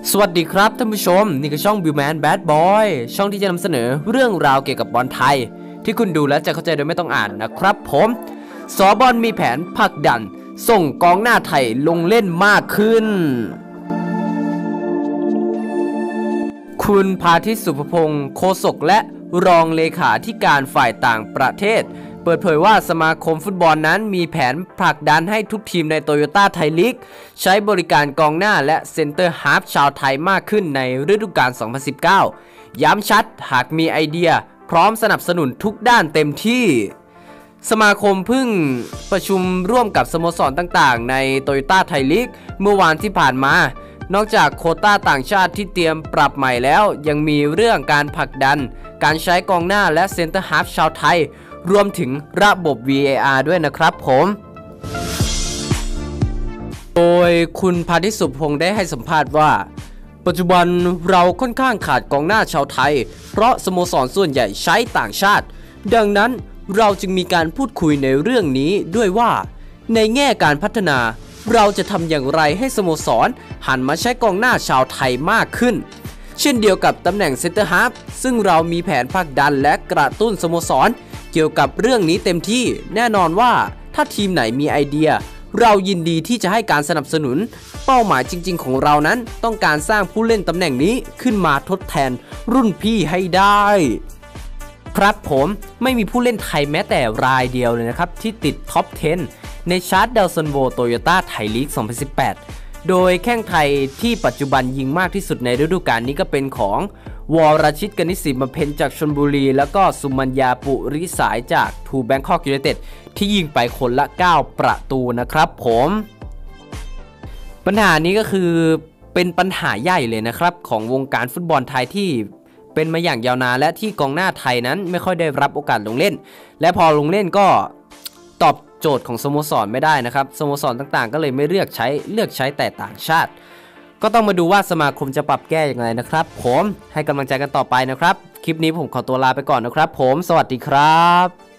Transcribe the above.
สวัสดีครับท่านผู้ชมนี่คือช่อง Billman Bad Boy ช่องที่จะนำเสนอเรื่องราวเกี่ยวกับบอลไทยที่คุณดูแล้วจะเข้าใจโดยไม่ต้องอ่านนะครับผมสบอลมีแผนผลักดันส่งกองหน้าไทยลงเล่นมากขึ้นคุณพาทิตย์ สุภพงศ์โฆษกและรองเลขาธิการฝ่ายต่างประเทศเปิดเผยว่าสมาคมฟุตบอลนั้นมีแผนผลักดันให้ทุกทีมในโตโยต้าไทยลีกใช้บริการกองหน้าและเซนเตอร์ฮาล์ฟชาวไทยมากขึ้นในฤดูกาล 2019 ย้ำชัดหากมีไอเดียพร้อมสนับสนุนทุกด้านเต็มที่สมาคมเพิ่งประชุมร่วมกับสโมสรต่างๆในโตโยต้าไทยลีกเมื่อวานที่ผ่านมานอกจากโควต้าต่างชาติที่เตรียมปรับใหม่แล้วยังมีเรื่องการผลักดันการใช้กองหน้าและเซนเตอร์ฮาล์ฟชาวไทยรวมถึงระบบ VAR ด้วยนะครับผมโดยคุณพาทิตย์ สุภพงศ์ได้ให้สัมภาษณ์ว่าปัจจุบันเราค่อนข้างขาดกองหน้าชาวไทยเพราะสโมสรส่วนใหญ่ใช้ต่างชาติดังนั้นเราจึงมีการพูดคุยในเรื่องนี้ด้วยว่าในแง่การพัฒนาเราจะทำอย่างไรให้สโมสรหันมาใช้กองหน้าชาวไทยมากขึ้นเช่นเดียวกับตำแหน่งเซนเตอร์ฮาล์ฟซึ่งเรามีแผนผลักดันและกระตุ้นสโมสรเกี่ยวกับเรื่องนี้เต็มที่แน่นอนว่าถ้าทีมไหนมีไอเดียเรายินดีที่จะให้การสนับสนุนเป้าหมายจริงๆของเรานั้นต้องการสร้างผู้เล่นตำแหน่งนี้ขึ้นมาทดแทนรุ่นพี่ให้ได้ครับผมไม่มีผู้เล่นไทยแม้แต่รายเดียวเลยนะครับที่ติดท็อป 10 ในชาร์ตดาวซันโวโตโยต้าไทยลีก 2018 โดยแข้งไทยที่ปัจจุบันยิงมากที่สุดในฤดูกาลนี้ก็เป็นของวรชิต กนิษฐ์ ศรีบำเพ็ญจากชลบุรีแล้วก็สุมัญญา ปุริสายจากทูแบงคอกยูไนเต็ดที่ยิงไปคนละ9ประตูนะครับผมปัญหานี้ก็คือเป็นปัญหาใหญ่เลยนะครับของวงการฟุตบอลไทยที่เป็นมาอย่างยาวนานและที่กองหน้าไทยนั้นไม่ค่อยได้รับโอกาสลงเล่นและพอลงเล่นก็ตอบโจทย์ของสโมสรไม่ได้นะครับสโมสรต่างๆก็เลยไม่เลือกใช้แต่ต่างชาติก็ต้องมาดูว่าสมาคมจะปรับแก้อย่างไรนะครับผมให้กำลังใจกันต่อไปนะครับคลิปนี้ผมขอตัวลาไปก่อนนะครับผมสวัสดีครับ